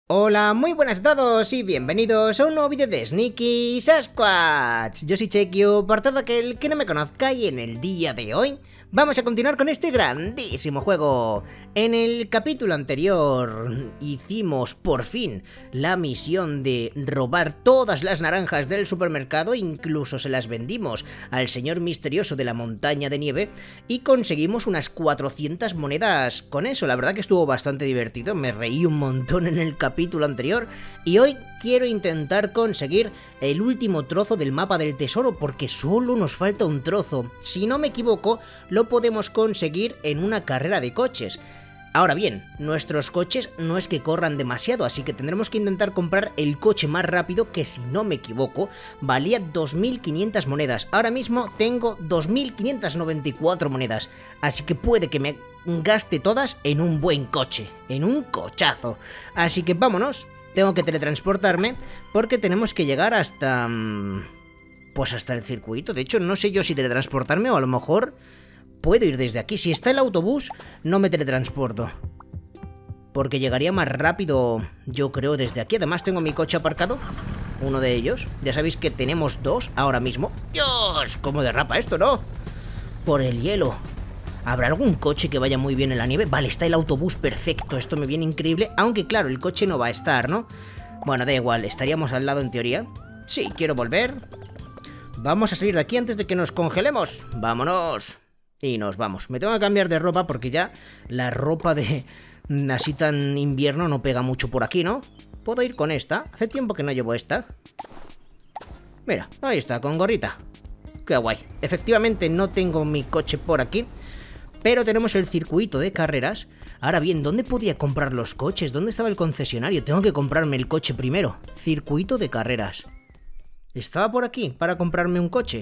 Hola, muy buenas a todos y bienvenidos a un nuevo vídeo de Sneaky Sasquatch. Yo soy Chequio, por todo aquel que no me conozca, y en el día de hoy vamos a continuar con este grandísimo juego. En el capítulo anterior hicimos por fin la misión de robar todas las naranjas del supermercado, incluso se las vendimos al señor misterioso de la montaña de nieve y conseguimos unas 400 monedas con eso. La verdad que estuvo bastante divertido, me reí un montón en el capítulo anterior y hoy quiero intentar conseguir el último trozo del mapa del tesoro porque solo nos falta un trozo. Si no me equivoco, lo podemos conseguir en una carrera de coches. Ahora bien, nuestros coches no es que corran demasiado, así que tendremos que intentar comprar el coche más rápido, que si no me equivoco valía 2500 monedas. Ahora mismo tengo 2594 monedas, así que puede que me gaste todas en un buen coche, en un cochazo. Así que vámonos, tengo que teletransportarme porque tenemos que llegar hasta... pues hasta el circuito. De hecho, no sé yo si teletransportarme o a lo mejor... puedo ir desde aquí. Si está el autobús, no me teletransporto, porque llegaría más rápido, yo creo, desde aquí. Además tengo mi coche aparcado, uno de ellos. Ya sabéis que tenemos dos ahora mismo. ¡Dios! ¿Cómo derrapa esto, no? Por el hielo. ¿Habrá algún coche que vaya muy bien en la nieve? Vale, está el autobús, perfecto. Esto me viene increíble, aunque claro, el coche no va a estar, ¿no? Bueno, da igual, estaríamos al lado en teoría. Sí, quiero volver. Vamos a salir de aquí antes de que nos congelemos. ¡Vámonos! Y nos vamos. Me tengo que cambiar de ropa porque ya la ropa de así tan invierno no pega mucho por aquí, ¿no? Puedo ir con esta. Hace tiempo que no llevo esta. Mira, ahí está, con gorrita. Qué guay. Efectivamente no tengo mi coche por aquí, pero tenemos el circuito de carreras. Ahora bien, ¿dónde podía comprar los coches? ¿Dónde estaba el concesionario? Tengo que comprarme el coche primero. Circuito de carreras. ¿Estaba por aquí para comprarme un coche?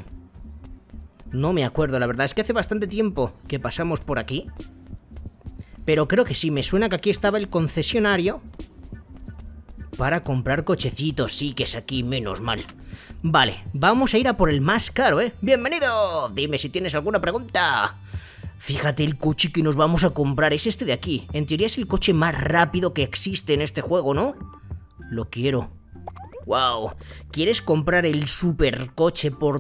No me acuerdo, la verdad, es que hace bastante tiempo que pasamos por aquí. Pero creo que sí, me suena que aquí estaba el concesionario para comprar cochecitos. Sí, que es aquí, menos mal. Vale, vamos a ir a por el más caro, ¿eh? ¡Bienvenido! Dime si tienes alguna pregunta. Fíjate, el coche que nos vamos a comprar es este de aquí. En teoría es el coche más rápido que existe en este juego, ¿no? Lo quiero. ¡Wow! ¿Quieres comprar el supercoche por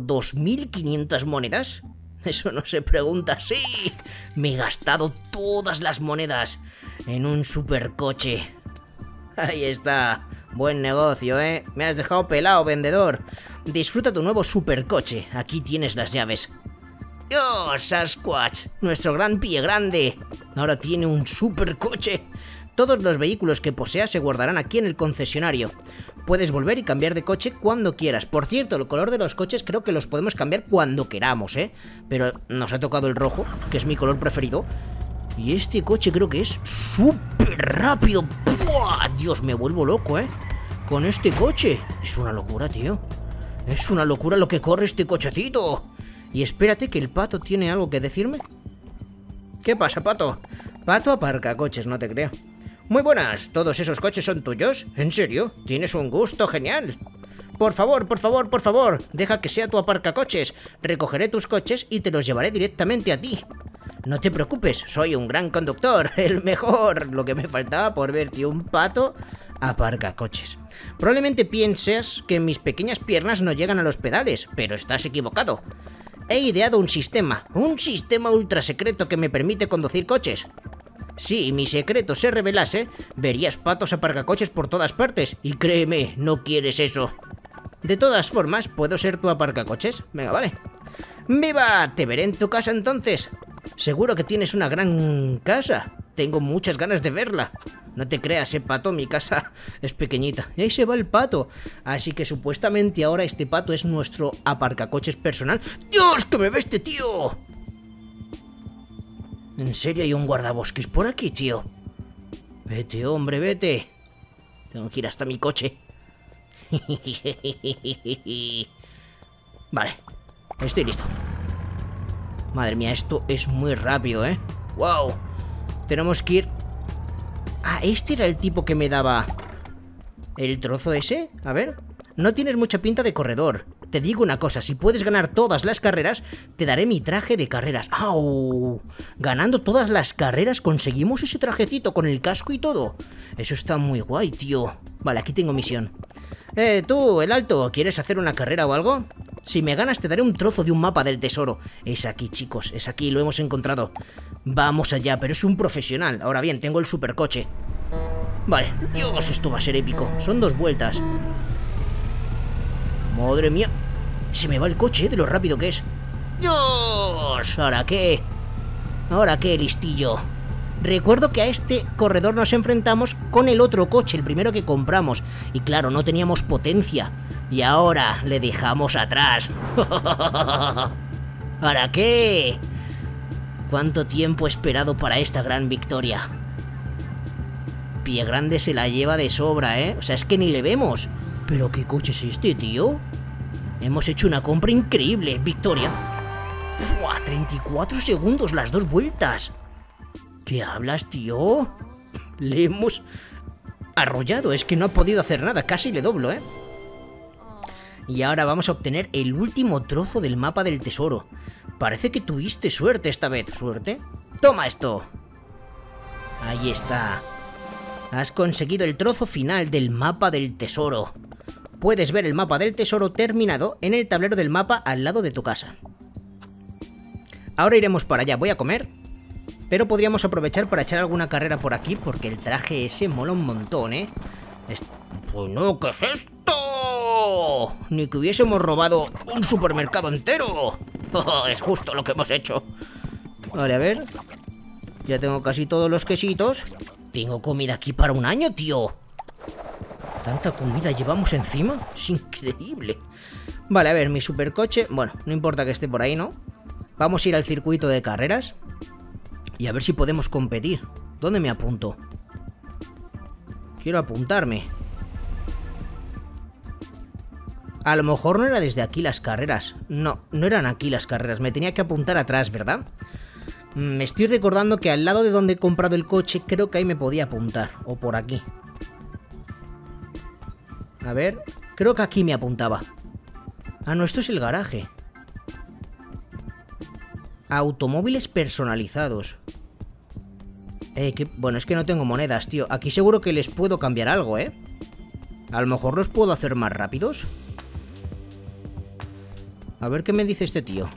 2500 monedas? Eso no se pregunta. ¡Sí! Me he gastado todas las monedas en un supercoche. Ahí está. Buen negocio, ¿eh? Me has dejado pelado, vendedor. Disfruta tu nuevo supercoche. Aquí tienes las llaves. ¡Oh, Sasquatch! Nuestro gran pie grande. Ahora tiene un supercoche. Todos los vehículos que posea se guardarán aquí en el concesionario. Puedes volver y cambiar de coche cuando quieras. Por cierto, el color de los coches creo que los podemos cambiar cuando queramos, ¿eh? Pero nos ha tocado el rojo, que es mi color preferido. Y este coche creo que es súper rápido. ¡Buah! Dios, me vuelvo loco, ¿eh? Con este coche. Es una locura, tío. Es una locura lo que corre este cochecito. Y espérate, que el pato tiene algo que decirme. ¿Qué pasa, pato? Pato aparca coches, no te creo. Muy buenas, ¿todos esos coches son tuyos? ¿En serio? Tienes un gusto genial. Por favor, por favor, por favor, deja que sea tu aparcacoches. Recogeré tus coches y te los llevaré directamente a ti. No te preocupes, soy un gran conductor, el mejor. Lo que me faltaba por verte un pato aparcacoches. Probablemente pienses que mis pequeñas piernas no llegan a los pedales, pero estás equivocado. He ideado un sistema ultra secreto que me permite conducir coches. Si mi secreto se revelase, verías patos aparcacoches por todas partes. Y créeme, no quieres eso. De todas formas, ¿puedo ser tu aparcacoches? Venga, vale. ¡Viva! Te veré en tu casa entonces. Seguro que tienes una gran casa. Tengo muchas ganas de verla. No te creas, pato, mi casa es pequeñita. Y ahí se va el pato. Así que supuestamente ahora este pato es nuestro aparcacoches personal. ¡Dios, que me ve este tío! ¿En serio hay un guardabosques por aquí, tío? Vete, hombre, vete. Tengo que ir hasta mi coche. Vale, estoy listo. Madre mía, esto es muy rápido, ¿eh? ¡Wow! Tenemos que ir... Ah, este era el tipo que me daba el trozo ese. A ver. No tienes mucha pinta de corredor. Te digo una cosa, si puedes ganar todas las carreras, te daré mi traje de carreras. ¡Au! Ganando todas las carreras conseguimos ese trajecito con el casco y todo. Eso está muy guay, tío. Vale, aquí tengo misión. Tú, el alto, ¿quieres hacer una carrera o algo? Si me ganas te daré un trozo de un mapa del tesoro. Es aquí, chicos, es aquí, lo hemos encontrado. Vamos allá, pero es un profesional. Ahora bien, tengo el supercoche. Vale, Dios, esto va a ser épico. Son 2 vueltas. Madre mía. Se me va el coche, de lo rápido que es. ¡Dios! ¿Ahora qué? ¿Ahora qué, listillo? Recuerdo que a este corredor nos enfrentamos con el otro coche, el primero que compramos. Y claro, no teníamos potencia. Y ahora le dejamos atrás. ¿Ahora qué? ¿Cuánto tiempo he esperado para esta gran victoria? Pie Grande se la lleva de sobra, ¿eh? O sea, es que ni le vemos. ¿Pero qué coche es este, tío? Hemos hecho una compra increíble. Victoria. ¡Fua! 34 segundos las 2 vueltas. ¿Qué hablas, tío? Le hemos arrollado. Es que no ha podido hacer nada. Casi le doblo, ¿eh? Y ahora vamos a obtener el último trozo del mapa del tesoro. Parece que tuviste suerte esta vez. ¿Suerte? ¡Toma esto! Ahí está. Has conseguido el trozo final del mapa del tesoro. Puedes ver el mapa del tesoro terminado en el tablero del mapa al lado de tu casa. Ahora iremos para allá. Voy a comer. Pero podríamos aprovechar para echar alguna carrera por aquí, porque el traje ese mola un montón, ¿eh? Pues no, ¿qué es esto? Ni que hubiésemos robado un supermercado entero. Es justo lo que hemos hecho. Vale, a ver. Ya tengo casi todos los quesitos. Tengo comida aquí para un año, tío. ¿Tanta comida llevamos encima? Es increíble. Vale, a ver, mi supercoche. Bueno, no importa que esté por ahí, ¿no? Vamos a ir al circuito de carreras y a ver si podemos competir. ¿Dónde me apunto? Quiero apuntarme. A lo mejor no era desde aquí las carreras. No, no eran aquí las carreras. Me tenía que apuntar atrás, ¿verdad? Me estoy recordando que al lado de donde he comprado el coche, creo que ahí me podía apuntar. O por aquí. A ver, creo que aquí me apuntaba. Ah, no, esto es el garaje. Automóviles personalizados. Bueno, es que no tengo monedas, tío. Aquí seguro que les puedo cambiar algo, ¿eh? A lo mejor los puedo hacer más rápidos. A ver qué me dice este tío.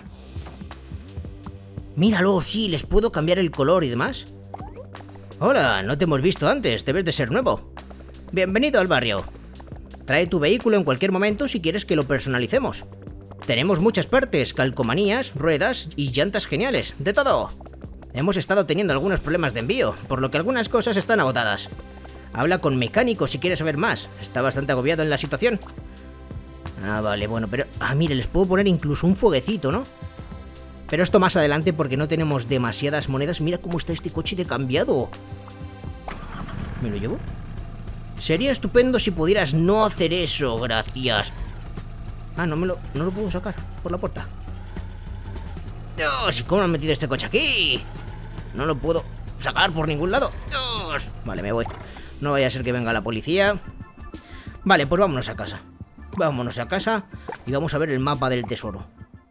Míralo, sí, les puedo cambiar el color y demás. Hola, no te hemos visto antes, debes de ser nuevo. Bienvenido al barrio. Trae tu vehículo en cualquier momento si quieres que lo personalicemos. Tenemos muchas partes, calcomanías, ruedas y llantas geniales, de todo. Hemos estado teniendo algunos problemas de envío, por lo que algunas cosas están agotadas. Habla con mecánico si quieres saber más, está bastante agobiado en la situación. Ah, vale, bueno, pero... Ah, mire, les puedo poner incluso un fueguecito, ¿no? Pero esto más adelante porque no tenemos demasiadas monedas. Mira cómo está este coche de cambiado. ¿Me lo llevo? Sería estupendo si pudieras no hacer eso, gracias. Ah, no lo puedo sacar por la puerta. Dios, ¿y cómo han metido este coche aquí? No lo puedo sacar por ningún lado. Dios. Vale, me voy. No vaya a ser que venga la policía. Vale, pues vámonos a casa. Vámonos a casa y vamos a ver el mapa del tesoro.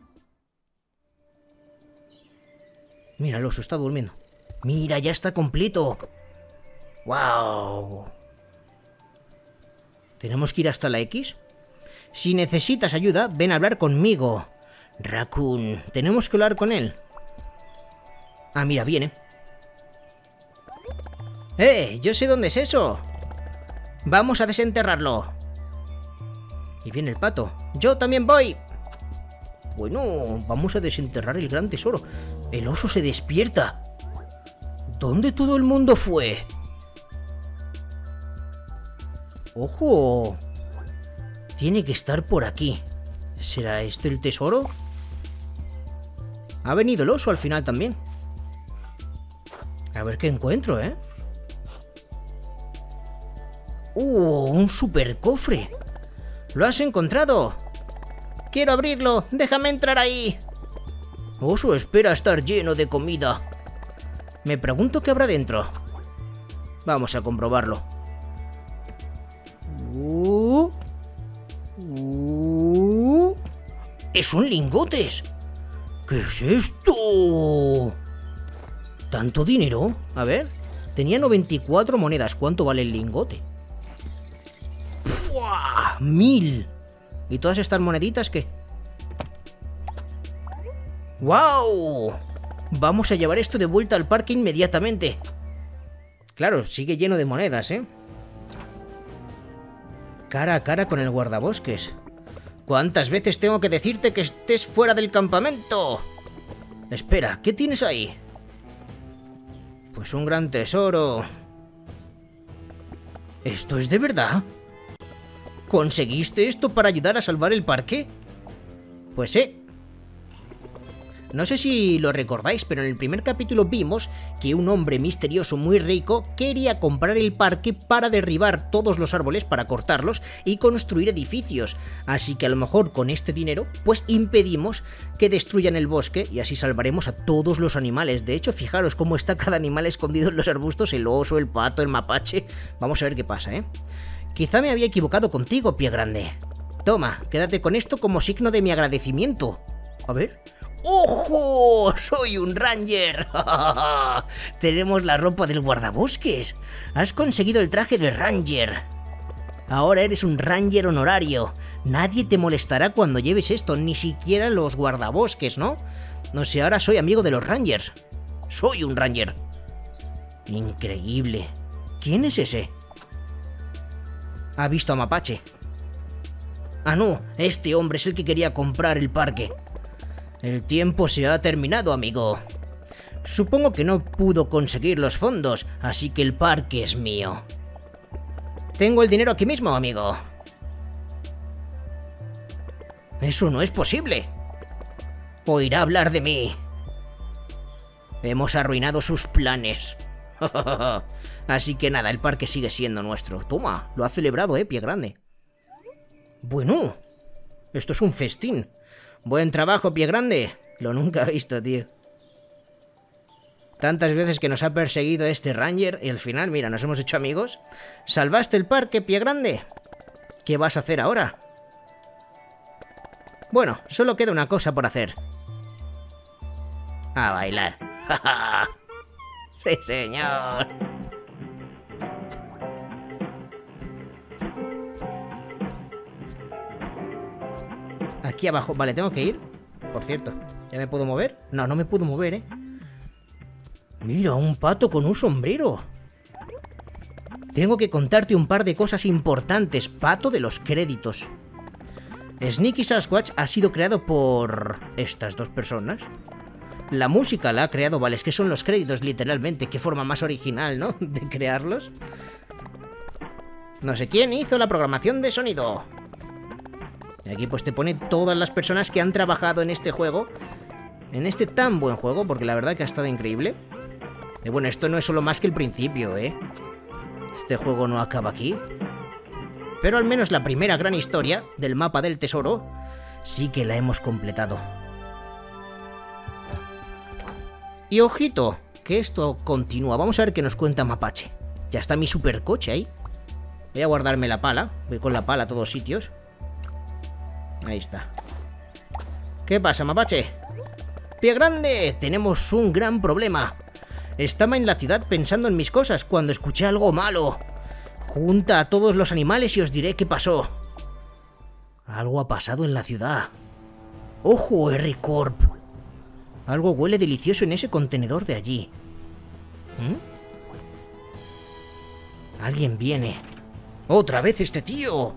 Mira, el oso está durmiendo. Mira, ya está completo. ¡Wow! ¿Tenemos que ir hasta la X? Si necesitas ayuda, ven a hablar conmigo. Raccoon, tenemos que hablar con él. Ah, mira, viene. Yo sé dónde es eso. Vamos a desenterrarlo. Y viene el pato. Yo también voy. Bueno, vamos a desenterrar el gran tesoro. El oso se despierta. ¿Dónde todo el mundo fue? ¡Ojo! Tiene que estar por aquí. ¿Será este el tesoro? Ha venido el oso al final también. A ver qué encuentro, ¿eh? ¡Un super cofre! ¡Lo has encontrado! ¡Quiero abrirlo! ¡Déjame entrar ahí! Oso espera estar lleno de comida. Me pregunto qué habrá dentro. Vamos a comprobarlo. ¡Son lingotes! ¿Qué es esto? ¿Tanto dinero? A ver, tenía 94 monedas. ¿Cuánto vale el lingote? ¡Fua! 1000. ¿Y todas estas moneditas qué? ¡Wow! Vamos a llevar esto de vuelta al parque inmediatamente. Claro, sigue lleno de monedas, ¿eh? Cara a cara con el guardabosques. ¿Cuántas veces tengo que decirte que estés fuera del campamento? Espera, ¿qué tienes ahí? Pues un gran tesoro. ¿Esto es de verdad? ¿Conseguiste esto para ayudar a salvar el parque? Pues no sé si lo recordáis, pero en el primer capítulo vimos que un hombre misterioso muy rico quería comprar el parque para derribar todos los árboles, para cortarlos y construir edificios. Así que a lo mejor con este dinero, pues impedimos que destruyan el bosque y así salvaremos a todos los animales. De hecho, fijaros cómo está cada animal escondido en los arbustos, el oso, el pato, el mapache. Vamos a ver qué pasa, ¿eh? Quizá me había equivocado contigo, Pie Grande. Toma, quédate con esto como signo de mi agradecimiento. A ver... ¡Ojo! ¡Soy un ranger! Tenemos la ropa del guardabosques. Has conseguido el traje de ranger. Ahora eres un ranger honorario. Nadie te molestará cuando lleves esto, ni siquiera los guardabosques, ¿no? No sé, ahora soy amigo de los rangers. Soy un ranger. Increíble. ¿Quién es ese? Ha visto a Mapache. Ah, no, este hombre es el que quería comprar el parque. El tiempo se ha terminado, amigo. Supongo que no pudo conseguir los fondos, así que el parque es mío. Tengo el dinero aquí mismo, amigo. Eso no es posible. Oirá hablar de mí. Hemos arruinado sus planes. Así que nada, el parque sigue siendo nuestro. Toma, lo ha celebrado, Pie Grande. Bueno, esto es un festín. Buen trabajo, Pie Grande. Lo nunca he visto, tío. Tantas veces que nos ha perseguido este ranger y al final, mira, nos hemos hecho amigos. ¿Salvaste el parque, Pie Grande? ¿Qué vas a hacer ahora? Bueno, solo queda una cosa por hacer. A bailar. Sí, señor. Aquí abajo. Vale, tengo que ir. Por cierto, ¿ya me puedo mover? No, no me puedo mover, ¿eh? Mira, un pato con un sombrero. Tengo que contarte un par de cosas importantes. Pato de los créditos. Sneaky Sasquatch ha sido creado por estas dos personas. La música la ha creado, vale, es que son los créditos literalmente. Qué forma más original, ¿no? De crearlos. No sé quién hizo la programación de sonido. Y aquí pues te pone todas las personas que han trabajado en este juego. En este tan buen juego, porque la verdad que ha estado increíble. Y bueno, esto no es solo más que el principio, ¿eh? Este juego no acaba aquí. Pero al menos la primera gran historia del mapa del tesoro sí que la hemos completado. Y ojito, que esto continúa. Vamos a ver qué nos cuenta Mapache. Ya está mi supercoche ahí. Voy a guardarme la pala. Voy con la pala a todos sitios. Ahí está. ¿Qué pasa, Mapache? Pie Grande, tenemos un gran problema. Estaba en la ciudad pensando en mis cosas cuando escuché algo malo. Junta a todos los animales y os diré qué pasó. Algo ha pasado en la ciudad. ¡Ojo, R-Corp! Algo huele delicioso en ese contenedor de allí. Alguien viene. ¡Otra vez este tío!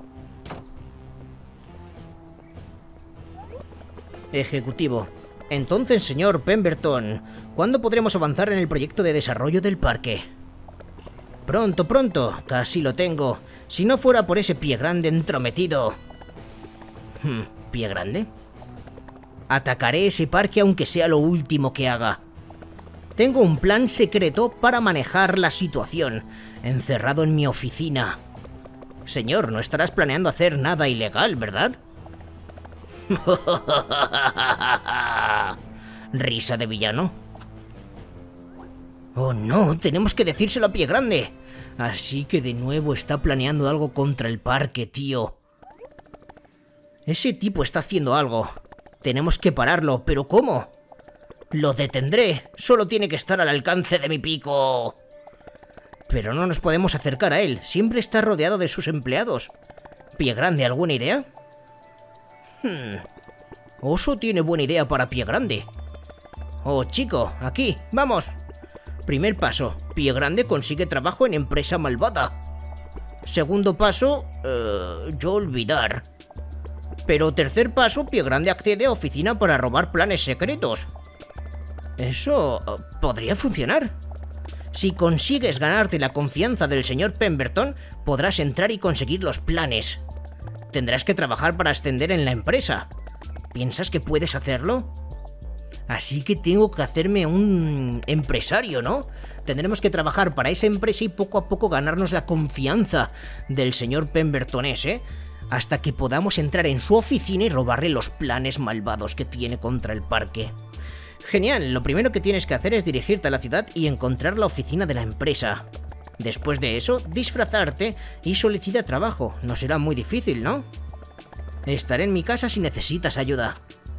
Ejecutivo. Entonces, señor Pemberton, ¿cuándo podremos avanzar en el proyecto de desarrollo del parque? Pronto, pronto. Casi lo tengo. Si no fuera por ese Pie Grande entrometido. ¿Pie Grande? Atacaré ese parque aunque sea lo último que haga. Tengo un plan secreto para manejar la situación, encerrado en mi oficina. Señor, no estarás planeando hacer nada ilegal, ¿verdad? Risa de villano. Oh no, tenemos que decírselo a Pie Grande. Así que de nuevo está planeando algo contra el parque, tío. Ese tipo está haciendo algo. Tenemos que pararlo, ¿pero cómo? Lo detendré. Solo tiene que estar al alcance de mi pico. Pero no nos podemos acercar a él. Siempre está rodeado de sus empleados. Pie Grande, ¿alguna idea? Oso tiene buena idea para Pie Grande. Oh, chico, aquí, vamos. Primer paso, Pie Grande consigue trabajo en empresa malvada. Segundo paso, yo olvidar. Pero tercer paso, Pie Grande accede a oficina para robar planes secretos. Eso podría funcionar. Si consigues ganarte la confianza del señor Pemberton, podrás entrar y conseguir los planes. Tendrás que trabajar para ascender en la empresa. ¿Piensas que puedes hacerlo? Así que tengo que hacerme un empresario, ¿no? Tendremos que trabajar para esa empresa y poco a poco ganarnos la confianza del señor Pemberton ese, hasta que podamos entrar en su oficina y robarle los planes malvados que tiene contra el parque. Genial, lo primero que tienes que hacer es dirigirte a la ciudad y encontrar la oficina de la empresa. Después de eso, disfrazarte y solicita trabajo. No será muy difícil, ¿no? Estaré en mi casa si necesitas ayuda.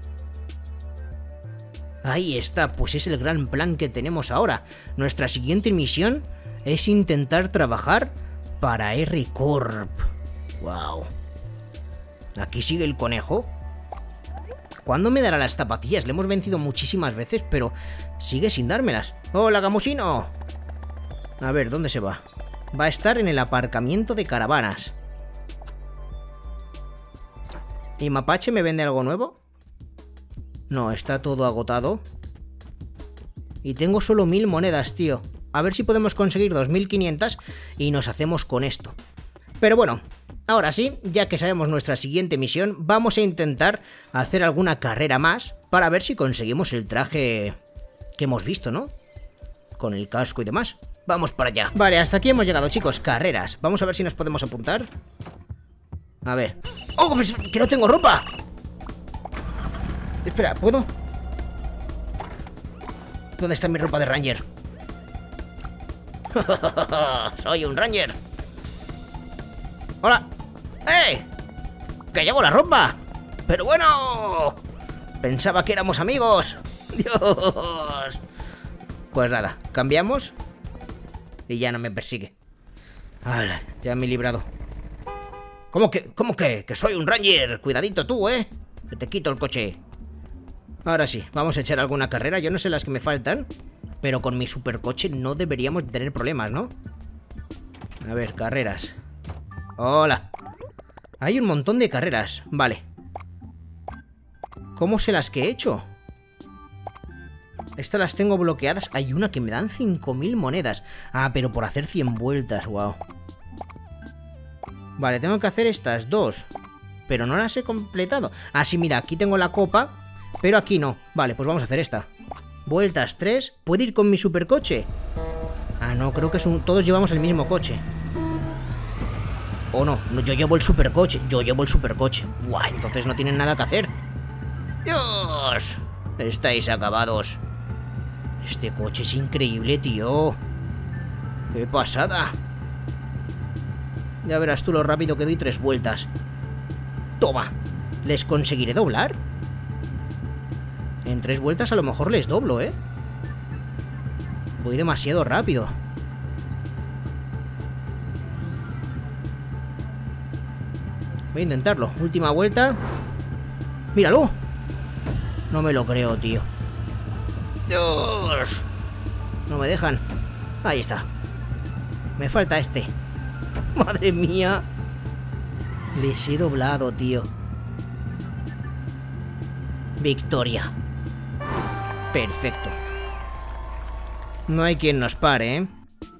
Ahí está, pues es el gran plan que tenemos ahora. Nuestra siguiente misión es intentar trabajar para R Corp. Wow. Aquí sigue el conejo. ¿Cuándo me dará las zapatillas? Le hemos vencido muchísimas veces, pero sigue sin dármelas. ¡Hola, gamusino! A ver, ¿dónde se va? Va a estar en el aparcamiento de caravanas. ¿Y Mapache me vende algo nuevo? No, está todo agotado. Y tengo solo 1000 monedas, tío. A ver si podemos conseguir 2500 y nos hacemos con esto. Pero bueno, ahora sí, ya que sabemos nuestra siguiente misión, vamos a intentar hacer alguna carrera más para ver si conseguimos el traje que hemos visto, ¿no? Con el casco y demás. Vamos para allá. Vale, hasta aquí hemos llegado, chicos. Carreras. Vamos a ver si nos podemos apuntar. A ver. ¡Oh, pues que no tengo ropa! Espera, ¿puedo? ¿Dónde está mi ropa de Ranger? Soy un Ranger. ¡Hola! ¡Eh! ¡Que llevo la ropa! ¡Pero bueno! Pensaba que éramos amigos. ¡Dios! Pues nada, cambiamos y ya no me persigue. ¡Hala! Ya me he librado. ¿Cómo que? Que soy un Ranger. Cuidadito tú, ¿eh? Que te quito el coche. Ahora sí, vamos a echar alguna carrera. Yo no sé las que me faltan, pero con mi supercoche no deberíamos tener problemas, ¿no? A ver, carreras. Hola. Hay un montón de carreras. Vale. ¿Cómo sé las que he hecho? Estas las tengo bloqueadas. Hay una que me dan 5000 monedas. Ah, pero por hacer 100 vueltas. Wow. Vale, tengo que hacer estas dos, pero no las he completado. Ah, sí, mira, aquí tengo la copa, pero aquí no. Vale, pues vamos a hacer esta. Vueltas 3. ¿Puedo ir con mi supercoche? Ah, no, creo que todos llevamos el mismo coche. Oh, no, yo llevo el supercoche. Yo llevo el supercoche. Buah, entonces no tienen nada que hacer. ¡Dios! Estáis acabados. Este coche es increíble, tío. ¡Qué pasada! Ya verás tú lo rápido que doy 3 vueltas. Toma. ¿Les conseguiré doblar? En 3 vueltas a lo mejor les doblo, ¿eh? Voy demasiado rápido. Voy a intentarlo. Última vuelta. ¡Míralo! No me lo creo, tío. ¡Dios! No me dejan. Ahí está. Me falta este. ¡Madre mía! Les he doblado, tío. Victoria. Perfecto. No hay quien nos pare, ¿eh?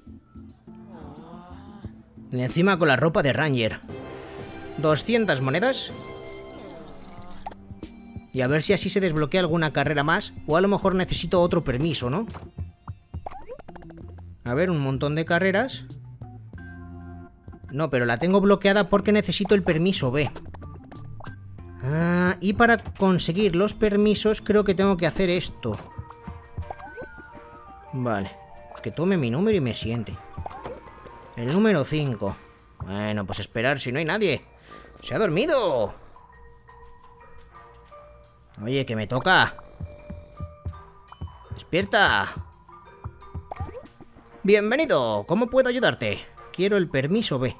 Y encima con la ropa de Ranger. 200 monedas. Y a ver si así se desbloquea alguna carrera más. O a lo mejor necesito otro permiso, ¿no? A ver, un montón de carreras. No, pero la tengo bloqueada porque necesito el permiso B. Ah, y para conseguir los permisos creo que tengo que hacer esto. Vale. Que tome mi número y me siente. El número 5. Bueno, pues esperar si no hay nadie. ¡Se ha dormido! Oye, que me toca. ¡Despierta! Bienvenido. ¿Cómo puedo ayudarte? Quiero el permiso B.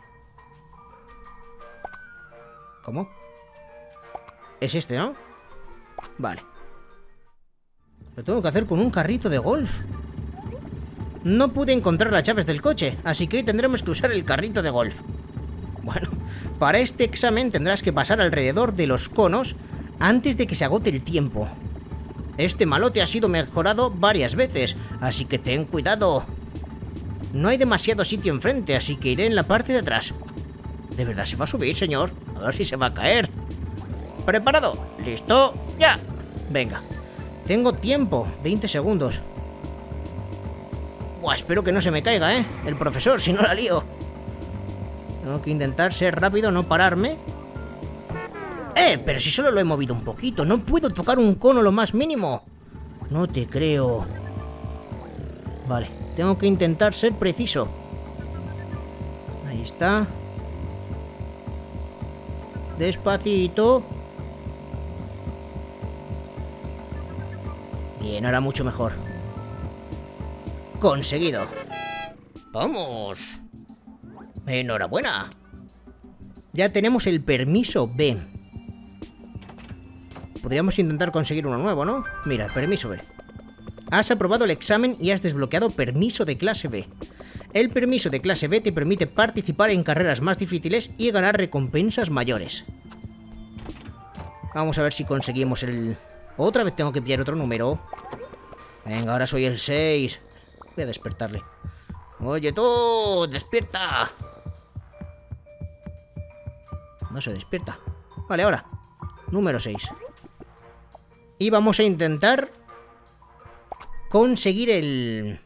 ¿Cómo? Es este, ¿no? Vale. Lo tengo que hacer con un carrito de golf. No pude encontrar las llaves del coche, así que hoy tendremos que usar el carrito de golf. Bueno, para este examen tendrás que pasar alrededor de los conos antes de que se agote el tiempo. Este malote ha sido mejorado varias veces, así que ten cuidado. No hay demasiado sitio enfrente, así que iré en la parte de atrás. ¿De verdad se va a subir, señor? A ver si se va a caer. ¿Preparado? ¿Listo? ¡Ya! Venga. Tengo tiempo. 20 segundos. Buah, espero que no se me caiga, ¿eh? El profesor, si no la lío. Tengo que intentar ser rápido, no pararme. Pero si solo lo he movido un poquito. No puedo tocar un cono lo más mínimo. No te creo. Vale, tengo que intentar ser preciso. Ahí está. Despacito. Bien, ahora mucho mejor. Conseguido. ¡Vamos! ¡Enhorabuena! Ya tenemos el permiso B. Podríamos intentar conseguir uno nuevo, ¿no? Mira, permiso B. Has aprobado el examen y has desbloqueado permiso de clase B. El permiso de clase B te permite participar en carreras más difíciles y ganar recompensas mayores. Vamos a ver si conseguimos el... Otra vez tengo que pillar otro número. Venga, ahora soy el 6. Voy a despertarle. Oye tú, despierta. No se despierta. Vale, ahora. Número 6. Y vamos a intentar conseguir el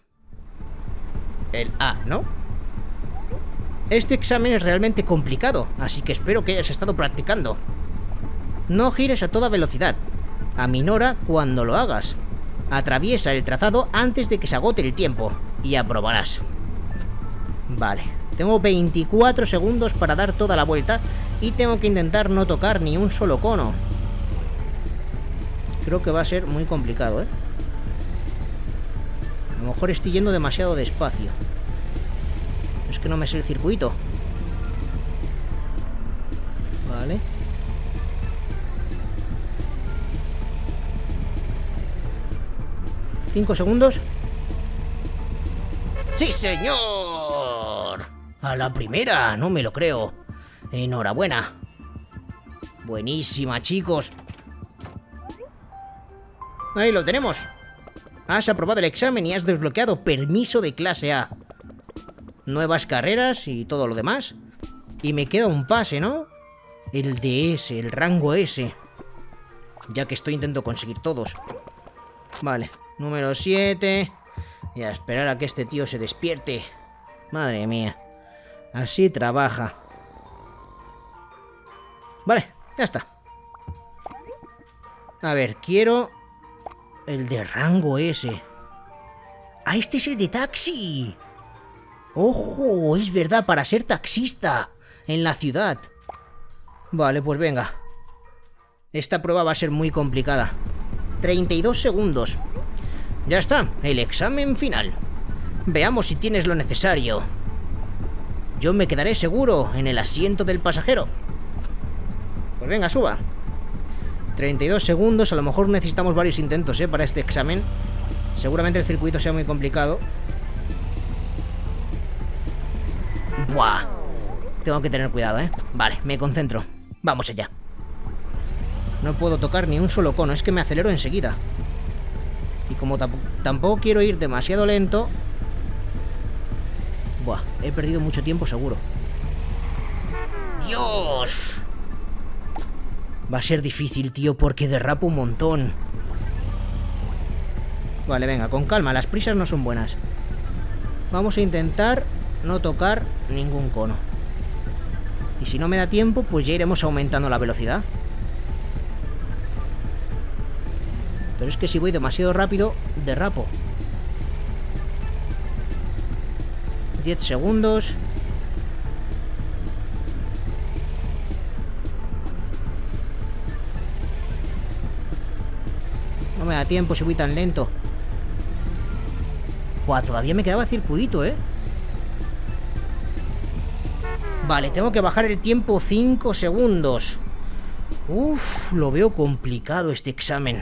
A, ¿no? Este examen es realmente complicado, así que espero que hayas estado practicando. No gires a toda velocidad. Aminora cuando lo hagas. Atraviesa el trazado antes de que se agote el tiempo y aprobarás. Vale, tengo 24 segundos para dar toda la vuelta y tengo que intentar no tocar ni un solo cono. Creo que va a ser muy complicado, ¿eh? A lo mejor estoy yendo demasiado despacio. Es que no me sé el circuito. Vale. ¿5 segundos? ¡Sí, señor! A la primera, no me lo creo. Enhorabuena. Buenísima, chicos. Ahí lo tenemos. Has aprobado el examen y has desbloqueado permiso de clase A. Nuevas carreras y todo lo demás. Y me queda un pase, ¿no? El de S, el rango S. Ya que intento conseguir todos. Vale, número 7. Y a esperar a que este tío se despierte. Madre mía. Así trabaja. Vale, ya está. A ver, quiero... el de rango S. ¡Ah, este es el de taxi! ¡Ojo! Es verdad, para ser taxista en la ciudad. Vale, pues venga. Esta prueba va a ser muy complicada. 32 segundos. Ya está, el examen final. Veamos si tienes lo necesario. Yo me quedaré seguro en el asiento del pasajero. Pues venga, suba. 32 segundos, a lo mejor necesitamos varios intentos, para este examen. Seguramente el circuito sea muy complicado. ¡Buah! Tengo que tener cuidado, Vale, me concentro. Vamos allá. No puedo tocar ni un solo cono, es que me acelero enseguida. Y como tampoco quiero ir demasiado lento... Buah, he perdido mucho tiempo seguro. ¡Dios! Va a ser difícil, tío, porque derrapo un montón. Vale, venga, con calma, las prisas no son buenas. Vamos a intentar no tocar ningún cono. Y si no me da tiempo, pues ya iremos aumentando la velocidad. Pero es que si voy demasiado rápido, derrapo. 10 segundos. da tiempo si voy tan lento. Buah, todavía me quedaba circuito, ¿eh? Vale, tengo que bajar el tiempo 5 segundos. Uf, lo veo complicado este examen.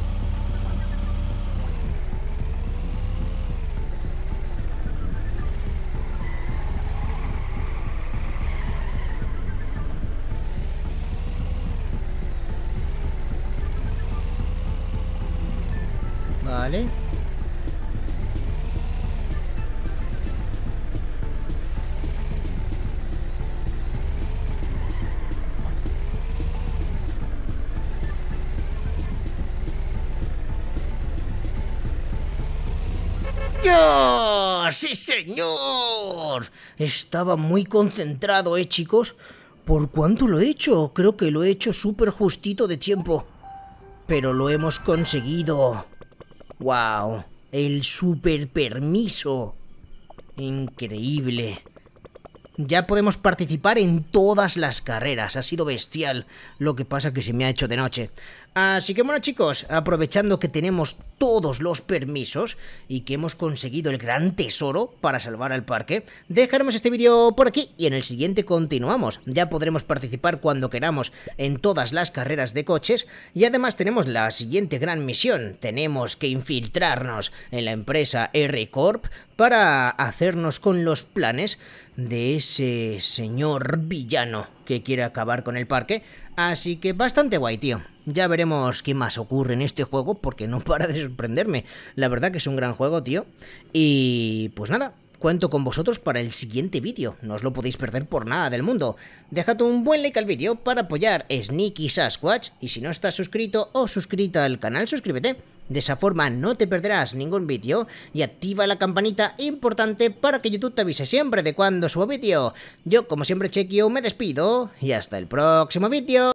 Vale. ¡Ya! ¡Sí, señor! Estaba muy concentrado, chicos. ¿Por cuánto lo he hecho? Creo que lo he hecho súper justito de tiempo. Pero lo hemos conseguido. ¡Wow! El super permiso. Increíble. Ya podemos participar en todas las carreras. Ha sido bestial. Lo que pasa que se me ha hecho de noche. Así que bueno, chicos, aprovechando que tenemos todos los permisos y que hemos conseguido el gran tesoro para salvar al parque, dejaremos este vídeo por aquí y en el siguiente continuamos. Ya podremos participar cuando queramos en todas las carreras de coches y además tenemos la siguiente gran misión. Tenemos que infiltrarnos en la empresa R-Corp para hacernos con los planes de ese señor villano que quiere acabar con el parque. Así que bastante guay, tío. Ya veremos qué más ocurre en este juego porque no para de sorprenderme. La verdad que es un gran juego, tío. Y pues nada, cuento con vosotros para el siguiente vídeo. No os lo podéis perder por nada del mundo. Dejad un buen like al vídeo para apoyar Sneaky Sasquatch. Y si no estás suscrito o suscrita al canal, suscríbete. De esa forma no te perderás ningún vídeo y activa la campanita importante para que YouTube te avise siempre de cuando subo vídeo. Yo, como siempre, Chequio, me despido y hasta el próximo vídeo.